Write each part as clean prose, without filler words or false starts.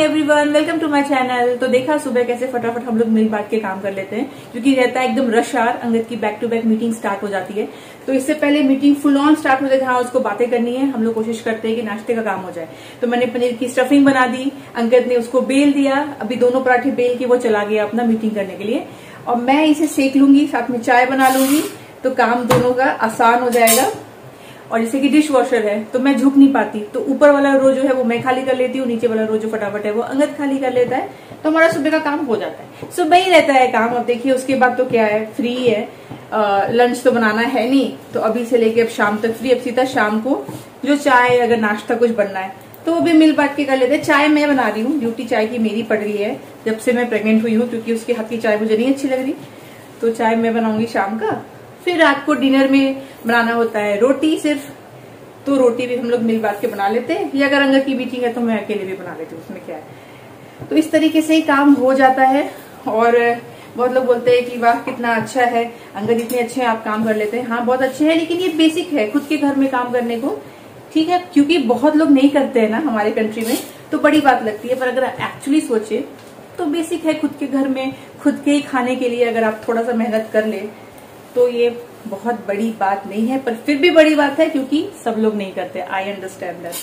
Everyone, welcome to my channel. तो देखा सुबह कैसे फटाफट हम लोग मिल बांट के काम कर लेते हैं, क्योंकि रहता है एकदम रश आवर। अंगद की back to back meeting start हो जाती है, तो इससे पहले मीटिंग फुल ऑन स्टार्ट हो जाए, जहां उसको बातें करनी है, हम लोग कोशिश करते हैं कि नाश्ते का काम हो जाए। तो मैंने पनीर की स्टफिंग बना दी, अंगद ने उसको बेल दिया, अभी दोनों पराठे बेल के वो चला गया अपना मीटिंग करने के लिए, और मैं इसे सेक लूंगी, साथ में चाय बना लूंगी, तो काम दोनों का आसान हो जाएगा। और जैसे कि डिश वॉशर है तो मैं झुक नहीं पाती, तो ऊपर वाला रो जो है वो मैं खाली कर लेती हूँ, नीचे वाला रो जो फटाफट है वो अंगद खाली कर लेता है, तो हमारा सुबह का काम हो जाता है। सुबह ही रहता है काम। अब देखिए उसके बाद तो क्या है, फ्री है, लंच तो बनाना है नहीं, तो अभी से लेके अब शाम तक फ्री। अब सीधा शाम को जो चाय अगर नाश्ता कुछ बनना है तो वो भी मिल बांट के कर लेते हैं। चाय मैं बना रही हूँ, ड्यूटी चाय की मेरी पड़ रही है जब से मैं प्रेग्नेंट हुई हूँ, क्योंकि उसके हाथ की चाय मुझे नहीं अच्छी लग रही, तो चाय मैं बनाऊंगी शाम का। फिर रात को डिनर में बनाना होता है रोटी सिर्फ, तो रोटी भी हम लोग मिल बांट के बना लेते हैं, या अगर अंगद की मीटिंग है तो मैं अकेले भी बना लेती हूँ, उसमें क्या है। तो इस तरीके से ही काम हो जाता है। और बहुत लोग बोलते हैं कि वाह कितना अच्छा है अंगद, इतने अच्छे हैं आप काम कर लेते हैं। हाँ बहुत अच्छे हैं, लेकिन ये बेसिक है खुद के घर में काम करने को, ठीक है, क्योंकि बहुत लोग नहीं करते हैं ना हमारे कंट्री में, तो बड़ी बात लगती है। पर अगर एक्चुअली सोचे तो बेसिक है, खुद के घर में खुद के ही खाने के लिए अगर आप थोड़ा सा मेहनत कर ले तो ये बहुत बड़ी बात नहीं है, पर फिर भी बड़ी बात है क्योंकि सब लोग नहीं करते। I understand that.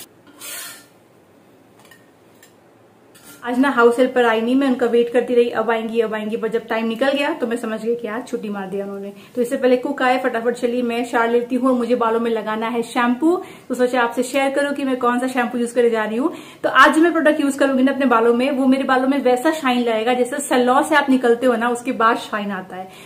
आज ना हाउस हेल्पर आई नहीं, मैं उनका वेट करती रही, अब आएंगी, पर जब टाइम निकल गया तो मैं समझ गई कि आज छुट्टी मार दिया उन्होंने। तो इससे पहले कुक आए, फटाफट चली मैं शार लेती हूँ, और मुझे बालों में लगाना है शैम्पू, तो सोचा आपसे शेयर करूं कि मैं कौन सा शैम्पू यूज करे जा रही हूँ। तो आज जो मैं प्रोडक्ट यूज करूंगी ना अपने बालों में, वो मेरे बालों में वैसा शाइन लाएगा जैसे सैलून से आप निकलते हो ना उसके बाद शाइन आता है,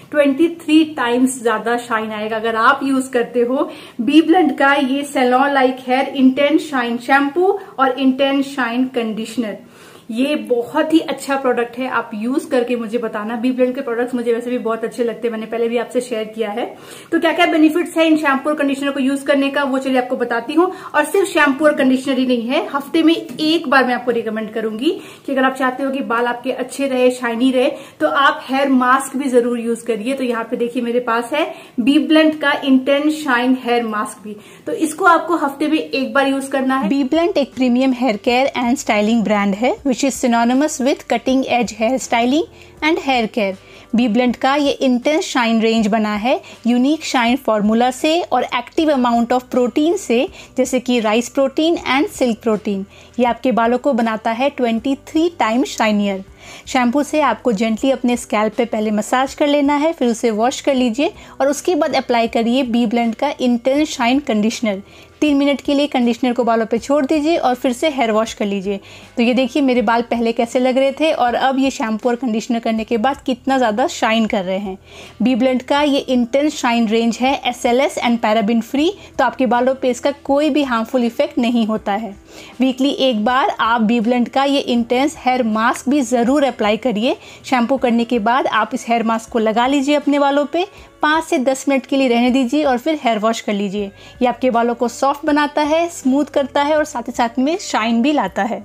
23 टाइम्स ज्यादा शाइन आएगा अगर आप यूज करते हो बी ब्लेंड का ये salon like hair intense shine shampoo और इंटेंस शाइन कंडीशनर। ये बहुत ही अच्छा प्रोडक्ट है, आप यूज करके मुझे बताना। बी ब्लेंड के प्रोडक्ट्स मुझे वैसे भी बहुत अच्छे लगते हैं, मैंने पहले भी आपसे शेयर किया है। तो क्या क्या बेनिफिट्स है इन शैम्पू और कंडीशनर को यूज करने का, वो चलिए आपको बताती हूँ। और सिर्फ शैम्पू और कंडीशनर ही नहीं है, हफ्ते में एक बार मैं आपको रिकमेंड करूंगी कि अगर आप चाहते हो कि बाल आपके अच्छे रहे, शाइनी रहे, तो आप हेयर मास्क भी जरूर यूज करिए। तो यहाँ पे देखिए मेरे पास है बी ब्लेंड का इंटेंस शाइन हेयर मास्क भी, तो इसको आपको हफ्ते में एक बार यूज करना है। बी ब्लेंड एक premium hair care and styling brand है which is synonymous with cutting edge hair styling and hair care। B Blend का ये इंटेंस शाइन रेंज बना है यूनिक शाइन फॉर्मूला से और एक्टिव अमाउंट ऑफ प्रोटीन से, जैसे कि rice protein and silk protein. ये आपके बालों को बनाता है 23 टाइम्स शाइनियर। शैम्पू से आपको जेंटली अपने स्कैल्प पे पहले मसाज कर लेना है, फिर उसे वॉश कर लीजिए और उसके बाद अप्लाई करिए बी ब्लेंड का इंटेंस शाइन कंडीशनर। 3 मिनट के लिए कंडीशनर को बालों पे छोड़ दीजिए और फिर से हेयर वॉश कर लीजिए। तो ये देखिए मेरे बाल पहले कैसे लग रहे थे और अब ये शैम्पू और कंडीशनर करने के बाद कितना ज़्यादा शाइन कर रहे हैं। बी ब्लेंड का ये इंटेंस शाइन रेंज है SLS एंड पैराबिन फ्री, तो आपके बालों पे इसका कोई भी हार्मफुल इफेक्ट नहीं होता है। वीकली एक बार आप बी ब्लेंड का ये इंटेंस हेयर मास्क भी ज़रूर अप्लाई करिए। शैम्पू करने के बाद आप इस हेयर मास्क को लगा लीजिए अपने बालों पे, 5 से 10 मिनट के लिए रहने दीजिए और फिर हेयर वॉश कर लीजिए। ये आपके बालों को सॉफ्ट बनाता है, स्मूथ करता है और साथ ही साथ में शाइन भी लाता है।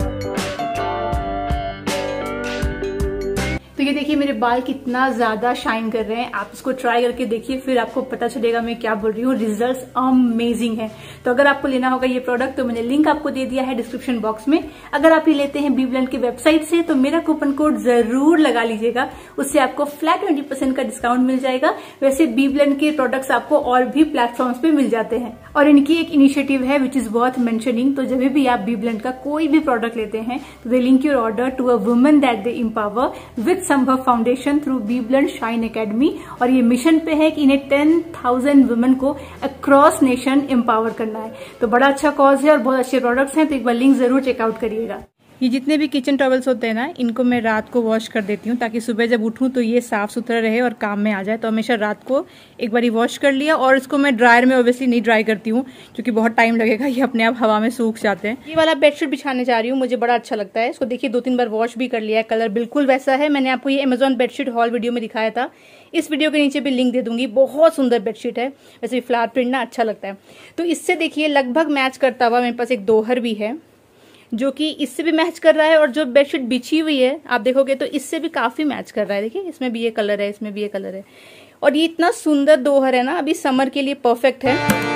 तो ये देखिए मेरे बाल कितना ज्यादा शाइन कर रहे हैं, आप इसको ट्राई करके देखिए, फिर आपको पता चलेगा मैं क्या बोल रही हूँ। रिजल्ट्स अमेजिंग है। तो अगर आपको लेना होगा ये प्रोडक्ट तो मैंने लिंक आपको दे दिया है डिस्क्रिप्शन बॉक्स में। अगर आप ये लेते हैं बी ब्लेंड की वेबसाइट से तो मेरा कूपन कोड जरूर लगा लीजिएगा, उससे आपको फ्लैट 20% का डिस्काउंट मिल जाएगा। वैसे बी ब्लेंड के प्रोडक्ट्स आपको और भी प्लेटफॉर्म्स पे मिल जाते हैं, और इनकी एक इनिशिएटिव है विच इज वर्थ मेंशनिंग। तो जब भी आप बी ब्लेंड का कोई भी प्रोडक्ट लेते हैं तो they link your order to a woman that they empower with Sambhav Foundation through B Blend Shine Academy, और ये मिशन पे है कि इन्हें 10,000 वुमेन को अक्रॉस नेशन एम्पावर करना है। तो बड़ा अच्छा कॉज है और बहुत अच्छे प्रोडक्ट्स हैं, तो एक बार लिंक जरूर चेकआउट करिएगा। ये जितने भी किचन टॉवल्स होते हैं ना, इनको मैं रात को वॉश कर देती हूँ ताकि सुबह जब उठूं तो ये साफ सुथरा रहे और काम में आ जाए। तो हमेशा रात को एक बार वॉश कर लिया, और इसको मैं ड्रायर में ऑब्वियसली नहीं ड्राई करती हूँ क्योंकि बहुत टाइम लगेगा, ये अपने आप हवा में सूख जाते हैं। ये वाला बेडशीट बिछाने जा रही हूँ, मुझे बड़ा अच्छा लगता है। इसको देखिए 2-3 बार वॉश भी कर लिया है, कलर बिल्कुल वैसा है। मैंने आपको ये अमेजॉन बेडशीट हॉल वीडियो में दिखाया था, इस वीडियो के नीचे भी लिंक दे दूंगी। बहुत सुंदर बेडशीट है, वैसे भी फ्लावर प्रिंट ना अच्छा लगता है। तो इससे देखिए लगभग मैच करता हुआ मेरे पास एक दोहर भी है जो कि इससे भी मैच कर रहा है, और जो बेडशीट बिछी हुई है आप देखोगे तो इससे भी काफी मैच कर रहा है। देखिए इसमें भी ये कलर है, इसमें भी ये कलर है, और ये इतना सुंदर दोहर है ना, अभी समर के लिए परफेक्ट है।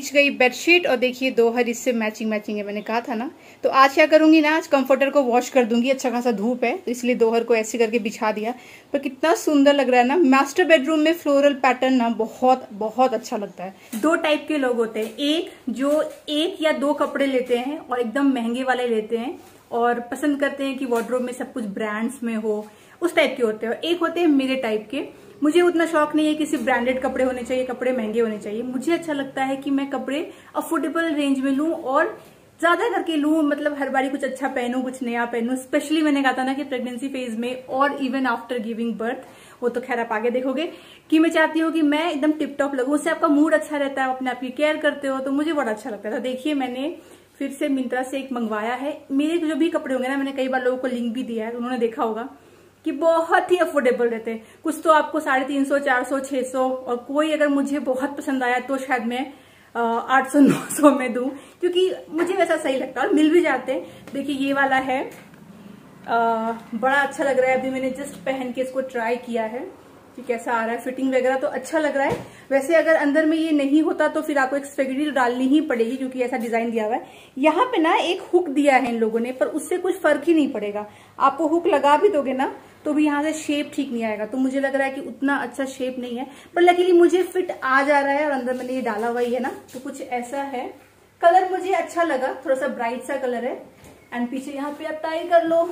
बिछ गई बेडशीट और देखिए दोहर इससे मैचिंग है, मैंने कहा था ना। तो आज क्या करूंगी ना, आज कंफर्टर को वॉश कर दूंगी, अच्छा खासा धूप है तो इसलिए दोहर को ऐसे करके बिछा दिया। पर कितना सुंदर लग रहा है ना, मास्टर बेडरूम में फ्लोरल पैटर्न ना बहुत बहुत अच्छा लगता है। दो टाइप के लोग होते हैं, एक जो 1 या 2 कपड़े लेते हैं और एकदम महंगे वाले लेते हैं और पसंद करते हैं कि वार्डरोब में सब कुछ ब्रांड्स में हो, उस टाइप के होते हैं। और एक होते हैं मेरे टाइप के, मुझे उतना शौक नहीं है कि सिर्फ ब्रांडेड कपड़े होने चाहिए, कपड़े महंगे होने चाहिए। मुझे अच्छा लगता है कि मैं कपड़े अफोर्डेबल रेंज में लूं और ज्यादा करके लूं, मतलब हर बारी कुछ अच्छा पहनूं, कुछ नया पहनूं। स्पेशली मैंने कहा था ना कि प्रेगनेंसी फेज में और इवन आफ्टर गिविंग बर्थ, वो तो खैर आप आगे देखोगे, कि मैं चाहती हूँ कि मैं एकदम टिप टॉप लगूं, उससे आपका मूड अच्छा रहता है, अपने आप की केयर करते हो, तो मुझे बड़ा अच्छा लगता था। देखिए मैंने फिर से मिंत्रा से एक मंगवाया है। मेरे जो भी कपड़े होंगे ना, मैंने कई बार लोगों को लिंक भी दिया है, उन्होंने देखा होगा कि बहुत ही अफोर्डेबल रहते हैं। कुछ तो आपको 350, 400, 600, और कोई अगर मुझे बहुत पसंद आया तो शायद मैं 800, 900 में दूं, क्योंकि मुझे वैसा सही लगता है और मिल भी जाते हैं। देखिए ये वाला है, बड़ा अच्छा लग रहा है। अभी मैंने जस्ट पहन के इसको ट्राई किया है कि कैसा आ रहा है, फिटिंग वगैरह तो अच्छा लग रहा है। वैसे अगर अंदर में ये नहीं होता तो फिर आपको एक स्पेगेटी डालनी ही पड़ेगी, क्योंकि ऐसा डिजाइन दिया हुआ है। यहाँ पे ना एक हुक दिया है इन लोगों ने, पर उससे कुछ फर्क ही नहीं पड़ेगा। आपको हुक लगा भी दोगे ना तो भी यहाँ से शेप ठीक नहीं आएगा, तो मुझे लग रहा है कि उतना अच्छा शेप नहीं है, पर लकीली मुझे फिट आ जा रहा है। और अंदर मैंने ये डाला हुआ ही है ना, तो कुछ ऐसा है। कलर मुझे अच्छा लगा, थोड़ा सा ब्राइट सा कलर है। एंड पीछे यहाँ पे आप टाई कर लो।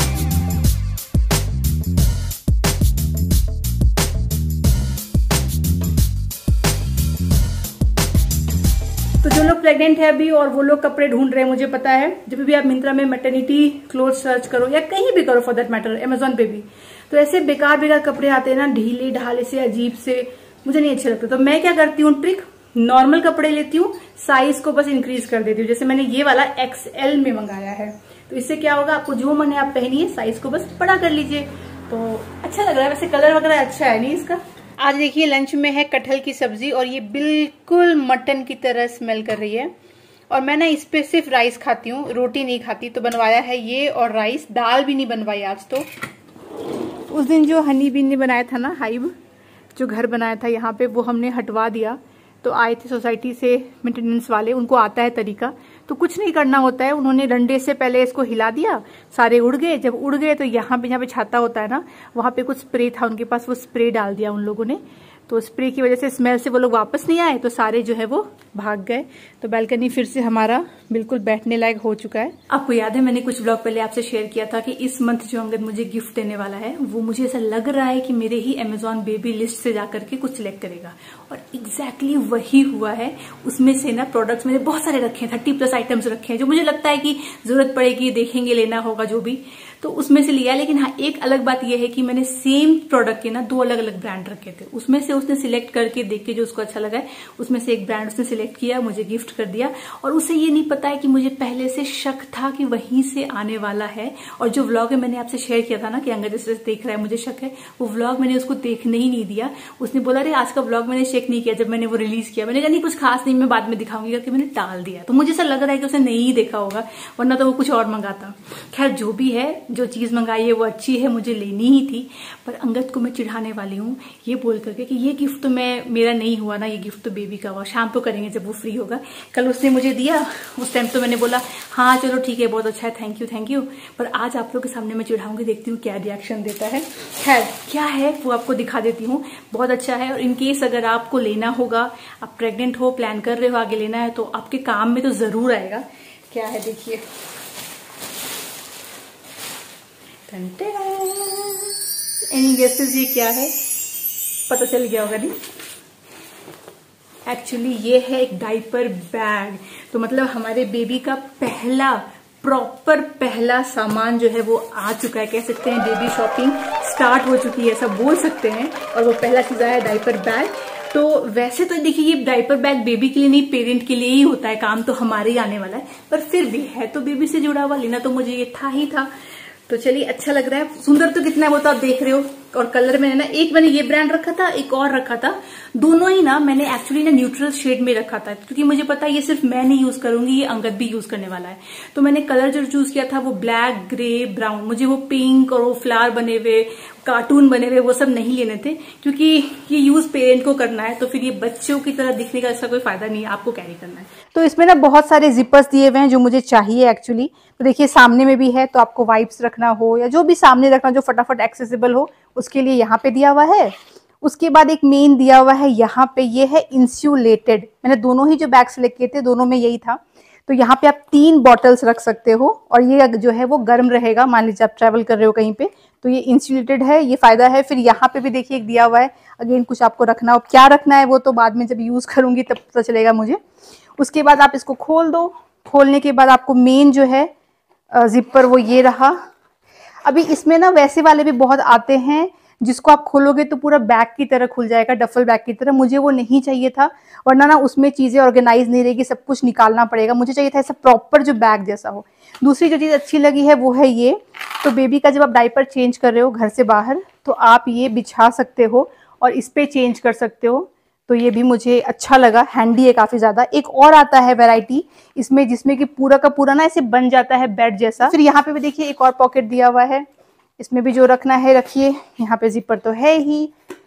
तो जो लोग प्रेग्नेंट है अभी और वो लोग कपड़े ढूंढ रहे हैं, मुझे पता है, जब भी आप मिंत्रा में मैटरनिटी क्लोथ सर्च करो या कहीं भी करो फॉर दैट मैटर, अमेजोन पे भी, तो ऐसे बेकार कपड़े आते हैं ना, ढीले ढाले से, अजीब से, मुझे नहीं अच्छे लगते। तो मैं क्या करती हूँ ट्रिक, नॉर्मल कपड़े लेती हूँ, साइज को बस इंक्रीज कर देती हूँ। जैसे मैंने ये वाला XL में मंगाया है, तो इससे क्या होगा, आपको जो मन है आप पहनिए, साइज को बस बड़ा कर लीजिए, तो अच्छा लग रहा है। वैसे कलर वगैरह अच्छा है नहीं इसका। आज देखिए लंच में है कटहल की सब्जी और ये बिल्कुल मटन की तरह स्मेल कर रही है। और मैं ना इस पे सिर्फ राइस खाती हूँ, रोटी नहीं खाती, तो बनवाया है ये और राइस, दाल भी नहीं बनवाई आज। तो उस दिन जो हनी बीन ने बनाया था ना, हाइब जो घर बनाया था यहाँ पे, वो हमने हटवा दिया। तो आए थे सोसाइटी से मेंटेनेंस वाले, उनको आता है तरीका, तो कुछ नहीं करना होता है। उन्होंने डंडे से पहले इसको हिला दिया, सारे उड़ गए। जब उड़ गए तो यहाँ पे छाता होता है ना, वहां पे कुछ स्प्रे था उनके पास, वो स्प्रे डाल दिया उन लोगों ने। तो स्प्रे की वजह से स्मेल से वो लोग वापस नहीं आए, तो सारे जो है वो भाग गए। तो बालकनी फिर से हमारा बिल्कुल बैठने लायक हो चुका है। आपको याद है मैंने कुछ व्लॉग पहले आपसे शेयर किया था कि इस मंथ जो अंगद मुझे गिफ्ट देने वाला है, वो मुझे ऐसा लग रहा है कि मेरे ही अमेजॉन बेबी लिस्ट से जाकर के कुछ सिलेक्ट करेगा, और एग्जैक्टली वही हुआ है। उसमें से ना प्रोडक्ट्स मैंने बहुत सारे रखे हैं, 30+ आइटम्स रखे हैं, जो मुझे लगता है कि जरूरत पड़ेगी, देखेंगे, लेना होगा जो भी, तो उसमें से लिया। लेकिन हाँ, एक अलग बात यह है कि मैंने सेम प्रोडक्ट के ना 2 अलग अलग ब्रांड रखे थे। उसमें से उसने सिलेक्ट करके देख के जो उसको अच्छा लगा है, उसमें से एक ब्रांड उसने सिलेक्ट किया, मुझे गिफ्ट कर दिया। और उसे ये नहीं पता है कि मुझे पहले से शक था कि वहीं से आने वाला है। और जो व्लॉग है मैंने आपसे शेयर किया था ना कि अंगद जैसे देख रहा है, मुझे शक है, वो व्लॉग मैंने उसको देखने ही नहीं दिया। उसने बोला अरे आज का व्लॉग मैंने चेक नहीं किया जब मैंने वो रिलीज किया। मैंने कहा नहीं कुछ खास नहीं, मैं बाद में दिखाऊंगी करके मैंने टाल दिया। तो मुझे ऐसा लग रहा है कि उसने नहीं देखा होगा, वरना तो वो कुछ और मंगाता। खैर जो भी है, जो चीज मंगाई है वो अच्छी है, मुझे लेनी ही थी। पर अंगद को मैं चिढ़ाने वाली हूँ ये बोल करके कि ये गिफ्ट तो मेरा नहीं हुआ ना, ये गिफ्ट तो बेबी का हुआ, शाम को करेंगे जब वो फ्री होगा। कल उसने मुझे दिया, उस टाइम तो मैंने बोला हाँ चलो ठीक है, बहुत अच्छा है, थैंक यू। पर आज आप लोग के सामने मैं चिढ़ाऊंगी, देखती हूँ क्या रिएक्शन देता है। खैर क्या है वो आपको दिखा देती हूँ, बहुत अच्छा है। और इनकेस अगर आपको लेना होगा, आप प्रेग्नेंट हो, प्लान कर रहे हो आगे लेना है, तो आपके काम में तो जरूर आएगा। क्या है देखिए, एनी गेसेस ये क्या है, पता चल गया होगा नहीं। एक्चुअली ये है एक डाइपर बैग। तो मतलब हमारे बेबी का पहला सामान जो है वो आ चुका है, कह सकते हैं बेबी शॉपिंग स्टार्ट हो चुकी है, ऐसा बोल सकते हैं। और वो पहला चीज आया डाइपर बैग। तो वैसे तो देखिए ये डाइपर बैग बेबी के लिए नहीं, पेरेंट के लिए ही होता है, काम तो हमारे ही आने वाला है, पर फिर भी है तो बेबी से जुड़ा हुआ, लेना तो मुझे ये था ही था। तो चलिए अच्छा लग रहा है, सुंदर तो कितना है वो तो आप देख रहे हो, और कलर मैंने ना, एक मैंने ये ब्रांड रखा था, एक और रखा था। दोनों ही ना मैंने एक्चुअली ना न्यूट्रल शेड में रखा था, क्योंकि मुझे पता है ये सिर्फ मैं नहीं यूज करूंगी, ये अंगद भी यूज करने वाला है। तो मैंने कलर जो चूज किया था वो ब्लैक, ग्रे, ब्राउन। मुझे वो पिंक और वो फ्लावर बने हुए, कार्टून बने हुए वो सब नहीं लेने थे, क्योंकि ये यूज पेरेंट को करना है, तो फिर ये बच्चों की तरह दिखने का ऐसा कोई फायदा नहीं है, आपको कैरी करना है। तो इसमें ना बहुत सारे जिपर्स दिए हुए हैं जो मुझे चाहिए एक्चुअली। तो देखिए सामने में भी है, तो आपको वाइप्स रखना हो या जो भी सामने रखना जो फटाफट एक्सेसिबल हो, उसके लिए यहाँ पे दिया हुआ है। उसके बाद एक मेन दिया हुआ है यहाँ पे, ये है इंसुलेटेड। मैंने दोनों ही जो बैग सेलेक्ट किए थे दोनों में यही था। तो यहाँ पे आप 3 बॉटल्स रख सकते हो, और ये जो है वो गर्म रहेगा। मान लीजिए आप ट्रैवल कर रहे हो कहीं पे, तो ये इंसुलेटेड है, ये फायदा है। फिर यहाँ पे भी देखिए एक दिया हुआ है, अगेन कुछ आपको रखना हो, क्या रखना है वो तो बाद में जब यूज करूंगी तब पता चलेगा मुझे। उसके बाद आप इसको खोल दो। खोलने के बाद आपको मेन जो है जिपर वो ये रहा। अभी इसमें ना वैसे वाले भी बहुत आते हैं जिसको आप खोलोगे तो पूरा बैग की तरह खुल जाएगा, डफल बैग की तरह। मुझे वो नहीं चाहिए था, वरना ना उसमें चीजें ऑर्गेनाइज नहीं रहेगी, सब कुछ निकालना पड़ेगा। मुझे चाहिए था ऐसा प्रॉपर जो बैग जैसा हो। दूसरी जो चीज अच्छी लगी है वो है ये, तो बेबी का जब आप डायपर चेंज कर रहे हो घर से बाहर, तो आप ये बिछा सकते हो और इस पे चेंज कर सकते हो। तो ये भी मुझे अच्छा लगा, हैंडी है काफी ज्यादा। एक और आता है वैरायटी इसमें, जिसमें कि पूरा का पूरा ना ऐसे बन जाता है बेड जैसा। फिर यहाँ पे भी देखिए एक और पॉकेट दिया हुआ है, इसमें भी जो रखना है रखिए। यहाँ पे जिपर तो है ही।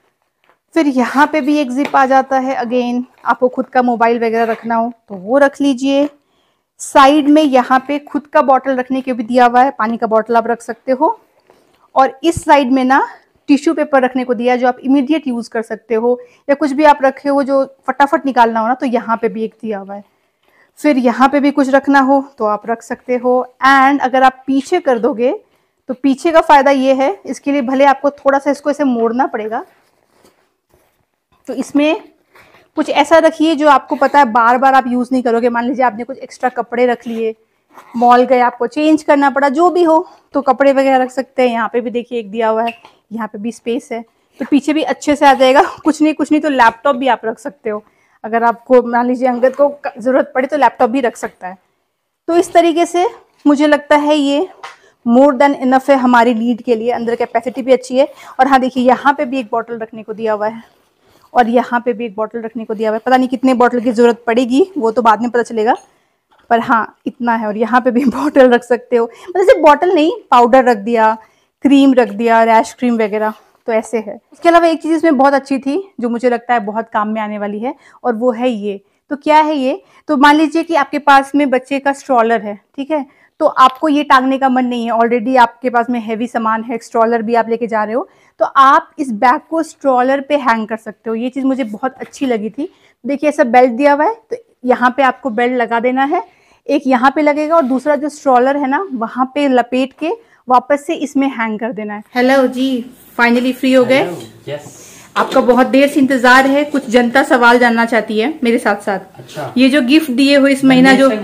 फिर यहाँ पे भी एक जिप आ जाता है, अगेन आपको खुद का मोबाइल वगैरह रखना हो तो वो रख लीजिए। साइड में यहाँ पे खुद का बॉटल रखने के भी दिया हुआ है, पानी का बॉटल आप रख सकते हो। और इस साइड में ना टिश्यू पेपर रखने को दिया है, जो आप इमीडिएट यूज कर सकते हो, या कुछ भी आप रखे हो जो फटाफट निकालना हो ना, तो यहाँ पे भी एक दिया हुआ है। फिर यहाँ पे भी कुछ रखना हो तो आप रख सकते हो। एंड अगर आप पीछे कर दोगे तो पीछे का फायदा ये है, इसके लिए भले आपको थोड़ा सा इसको ऐसे मोड़ना पड़ेगा। तो इसमें कुछ ऐसा रखिए जो आपको पता है बार बार आप यूज नहीं करोगे। मान लीजिए आपने कुछ एक्स्ट्रा कपड़े रख लिए, मॉल गए, आपको चेंज करना पड़ा, जो भी हो, तो कपड़े वगैरह रख सकते हैं। यहाँ पे भी देखिए एक दिया हुआ है, यहाँ पे भी स्पेस है, तो पीछे भी अच्छे से आ जाएगा। कुछ नहीं तो लैपटॉप भी आप रख सकते हो, अगर आपको मान लीजिए अंगद को जरूरत पड़े तो लैपटॉप भी रख सकता है। तो इस तरीके से मुझे लगता है ये मोर देन इनफ है हमारी नीड के लिए। अंदर कैपेसिटी भी अच्छी है। और हाँ देखिए यहाँ पे भी एक बॉटल रखने को दिया हुआ है, और यहाँ पे भी एक बॉटल रखने को दिया हुआ है। पता नहीं कितने बॉटल की जरूरत पड़ेगी, वो तो बाद में पता चलेगा, पर हाँ इतना है। और यहाँ पे भी बॉटल रख सकते हो, मतलब सिर्फ बॉटल नहीं, पाउडर रख दिया, क्रीम रख दिया, रैश क्रीम वगैरह, तो ऐसे है। उसके अलावा एक चीज़ इसमें बहुत अच्छी थी जो मुझे लगता है बहुत काम में आने वाली है, और वो है ये। तो क्या है ये, तो मान लीजिए कि आपके पास में बच्चे का स्ट्रॉलर है, ठीक है, तो आपको ये टांगने का मन नहीं है, ऑलरेडी आपके पास में हैवी सामान है, स्ट्रॉलर भी आप लेके जा रहे हो, तो आप इस बैग को स्ट्रॉलर पे हैंग कर सकते हो। ये चीज़ मुझे बहुत अच्छी लगी थी। देखिए ऐसा बेल्ट दिया हुआ है, तो यहाँ पे आपको बेल्ट लगा देना है, एक यहाँ पे लगेगा, और दूसरा जो स्ट्रॉलर है ना वहाँ पे लपेट के वापस से इसमें हैंग कर देना है। हेलो जी, फाइनली फ्री हो गए। यस। आपका बहुत देर से इंतजार है, कुछ जनता सवाल जानना चाहती है मेरे साथ साथ। अच्छा। ये जो गिफ्ट दिए हो इस महीना, जो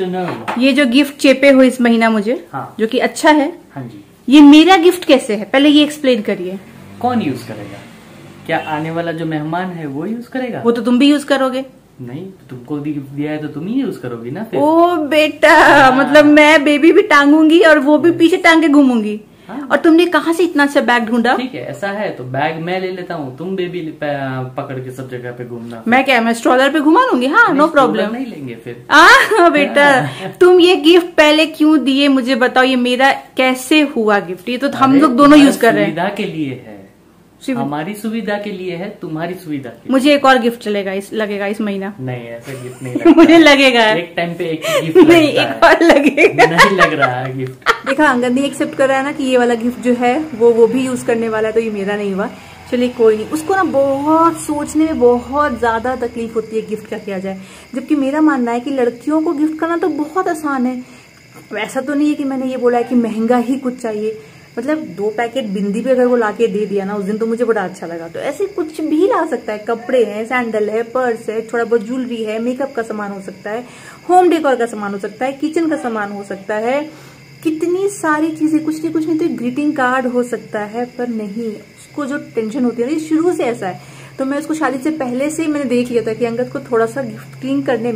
ये जो गिफ्ट चेपे हो इस महीना मुझे, हाँ। जो कि अच्छा है, हाँ जी। ये मेरा गिफ्ट कैसे है, पहले ये एक्सप्लेन करिए। कौन यूज करेगा? क्या आने वाला जो मेहमान है वो यूज करेगा? वो तो तुम भी यूज करोगे। नहीं, तुमको गिफ्ट दिया है तो तुम ही यूज करोगी ना फिर। ओ बेटा, मतलब मैं बेबी भी टांगूंगी और वो भी पीछे टांग के घूमूंगी। हाँ। और तुमने कहाँ से इतना अच्छा बैग ढूंढा? ठीक है, ऐसा है तो बैग मैं ले लेता हूँ, तुम बेबी पकड़ के सब जगह पे घूमना। मैं क्या, मैं स्ट्रॉलर पे घुमा लूंगी। हाँ, नो प्रॉब्लम। नहीं लेंगे फिर। बेटा तुम ये गिफ्ट पहले क्यों दिए मुझे बताओ, ये मेरा कैसे हुआ गिफ्ट? ये तो हम लोग दोनों यूज कर रहे हैं। सुविधा के लिए है, हमारी सुविधा के लिए है, तुम्हारी सुविधा के लिए। मुझे एक और गिफ्ट लगेगा इस महीना। नहीं, ऐसा गिफ्ट नहीं लगता। मुझे लगेगा एक टाइम पे एक गिफ्ट नहीं, एक और लगेगा। नहीं लग रहा है गिफ्ट। देखा, अंगद ने एक्सेप्ट कर रहा है ना कि ये वाला गिफ्ट जो है वो भी यूज करने वाला है, तो ये मेरा नहीं हुआ। चलिए कोई नहीं, उसको ना बहुत सोचने में बहुत ज्यादा तकलीफ होती है गिफ्ट क्या किया जाए, जबकि मेरा मानना है कि लड़कियों को गिफ्ट करना तो बहुत आसान है। ऐसा तो नहीं है कि मैंने ये बोला है कि महंगा ही कुछ चाहिए, मतलब 2 पैकेट बिंदी भी अगर वो लाके दे दिया ना उस दिन, तो मुझे बड़ा अच्छा लगा। तो ऐसे कुछ भी ला सकता है, कपड़े हैं, सैंडल है, पर्स है, थोड़ा बहुत ज्वेलरी है, मेकअप का सामान हो सकता है, होम डेकोर का सामान हो सकता है, किचन का सामान हो सकता है, कितनी सारी चीजें, कुछ नहीं तो ग्रीटिंग कार्ड हो सकता है। पर नहीं, उसको जो टेंशन होती है ना, ये शुरू से ऐसा है। तो मैं उसको शादी से पहले से ही मैंने देख लिया था कि अंगद को थोड़ा सा गिफ्टिंग करने में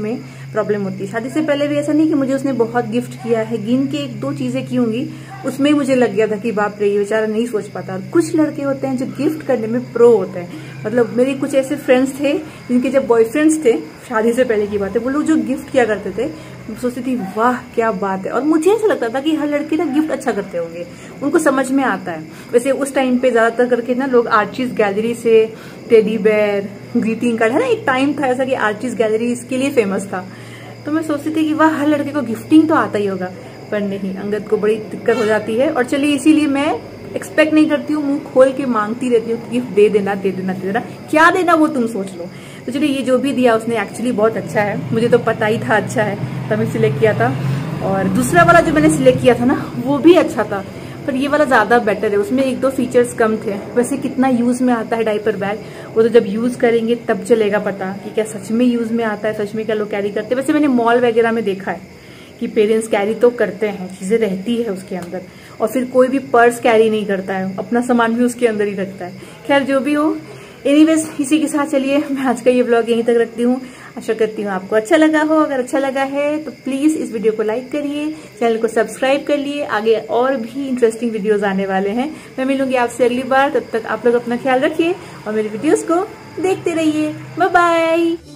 प्रॉब्लम होती है। शादी से पहले भी ऐसा नहीं कि मुझे उसने बहुत गिफ्ट किया है, गिन के 1-2 चीजें की होंगी, उसमें ही मुझे लग गया था कि बाप रे ये बेचारा नहीं सोच पाता। और कुछ लड़के होते हैं जो गिफ्ट करने में प्रो होते हैं। मतलब मेरे कुछ ऐसे फ्रेंड्स थे जिनके जब बॉयफ्रेंड्स थे, शादी से पहले की बात है, वो लोग जो गिफ्ट किया करते थे, सोचती थी वाह क्या बात है। और मुझे ऐसा लगता था कि हर लड़के ना गिफ्ट अच्छा करते होंगे, उनको समझ में आता है। वैसे उस टाइम पे ज्यादातर करके ना लोग आर्चिज गैलरी से टेडी बेयर, ग्रीटिंग कार्ड, है ना, एक टाइम था ऐसा कि आर्चिज गैलरी इसके लिए फेमस था। तो मैं सोचती थी कि वाह हर लड़के को गिफ्टिंग तो आता ही होगा, पर नहीं, अंगद को बड़ी दिक्कत हो जाती है। और चलिए इसीलिए मैं एक्सपेक्ट नहीं करती हूँ, मुंह खोल के मांगती रहती हूँ गिफ्ट दे देना दे देना दे देना, क्या देना वो तुम सोच लो। तो चलिए ये जो भी दिया उसने एक्चुअली बहुत अच्छा है, मुझे तो पता ही था अच्छा है, तभी सिलेक्ट किया था। और दूसरा वाला जो मैंने सिलेक्ट किया था ना वो भी अच्छा था, पर ये वाला ज्यादा बेटर है, उसमें 1-2 फीचर्स कम थे। वैसे कितना यूज में आता है डायपर बैग, वो तो जब यूज करेंगे तब चलेगा पता कि क्या सच में यूज में आता है, सच में क्या लोग कैरी करते हैं। वैसे मैंने मॉल वगैरह में देखा है कि पेरेंट्स कैरी तो करते हैं, चीजें रहती है उसके अंदर, और फिर कोई भी पर्स कैरी नहीं करता है, अपना सामान भी उसके अंदर ही रखता है। खैर जो भी हो, एनीवेज इसी के साथ चलिए मैं आज का ये व्लॉग यहीं तक रखती हूँ। आशा करती हूँ आपको अच्छा लगा हो। अगर अच्छा लगा है तो प्लीज इस वीडियो को लाइक करिए, चैनल को सब्सक्राइब कर लिए, आगे और भी इंटरेस्टिंग वीडियोस आने वाले हैं। मैं मिलूंगी आपसे अगली बार, तब तक आप लोग अपना ख्याल रखिए और मेरे वीडियोस को देखते रहिए। Bye bye.